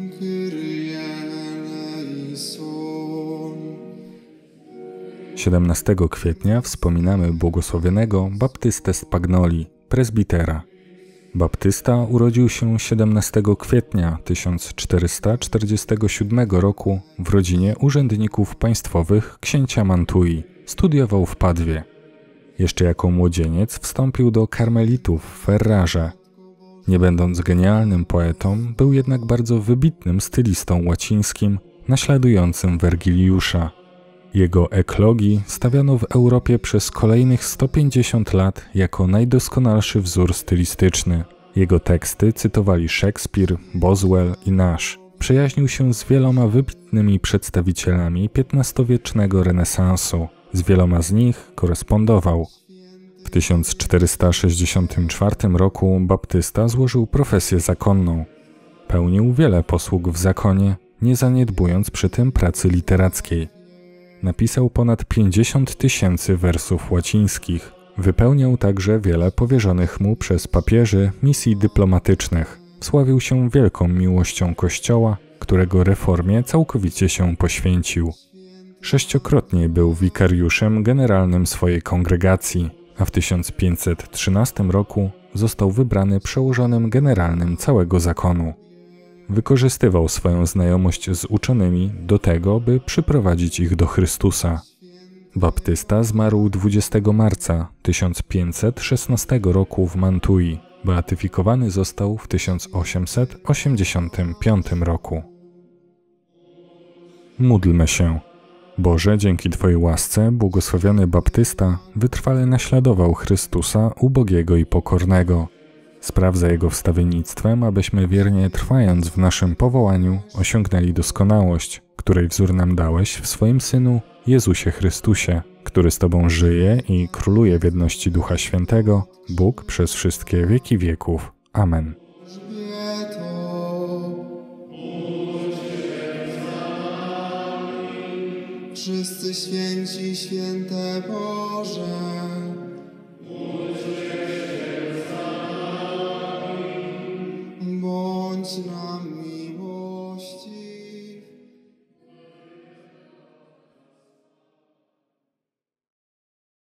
Kyrie eleison. 17 kwietnia wspominamy błogosławionego Baptystę Spagnoli, prezbitera. Baptysta urodził się 17 kwietnia 1447 roku w rodzinie urzędników państwowych księcia Mantui. Studiował w Padwie. Jeszcze jako młodzieniec wstąpił do karmelitów w Ferrarze. Nie będąc genialnym poetą, był jednak bardzo wybitnym stylistą łacińskim, naśladującym Wergiliusza. Jego eklogii stawiano w Europie przez kolejnych 150 lat jako najdoskonalszy wzór stylistyczny. Jego teksty cytowali Szekspir, Boswell i Nash. Przyjaźnił się z wieloma wybitnymi przedstawicielami XV-wiecznego renesansu. Z wieloma z nich korespondował. W 1464 roku Baptysta złożył profesję zakonną. Pełnił wiele posług w zakonie, nie zaniedbując przy tym pracy literackiej. Napisał ponad 50 000 wersów łacińskich. Wypełniał także wiele powierzonych mu przez papieży misji dyplomatycznych. Wsławił się wielką miłością Kościoła, którego reformie całkowicie się poświęcił. 6-krotnie był wikariuszem generalnym swojej kongregacji, a w 1513 roku został wybrany przełożonym generalnym całego zakonu. Wykorzystywał swoją znajomość z uczonymi do tego, by przyprowadzić ich do Chrystusa. Baptysta zmarł 20 marca 1516 roku w Mantui. Beatyfikowany został w 1885 roku. Módlmy się. Boże, dzięki Twojej łasce błogosławiony Baptysta wytrwale naśladował Chrystusa ubogiego i pokornego. Spraw za Jego wstawiennictwem, abyśmy wiernie trwając w naszym powołaniu osiągnęli doskonałość, której wzór nam dałeś w swoim Synu Jezusie Chrystusie, który z Tobą żyje i króluje w jedności Ducha Świętego, Bóg przez wszystkie wieki wieków. Amen. Wszyscy święci, święte Boże.